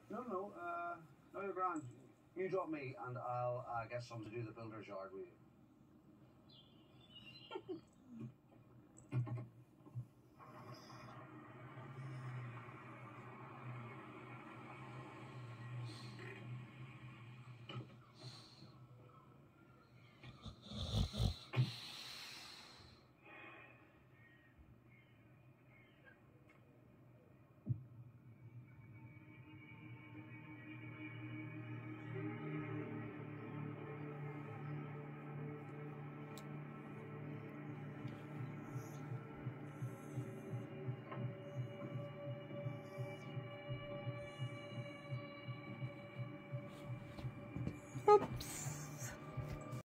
No, no, no, you're grand. You drop me, and I'll get some to do the builder's yard with you.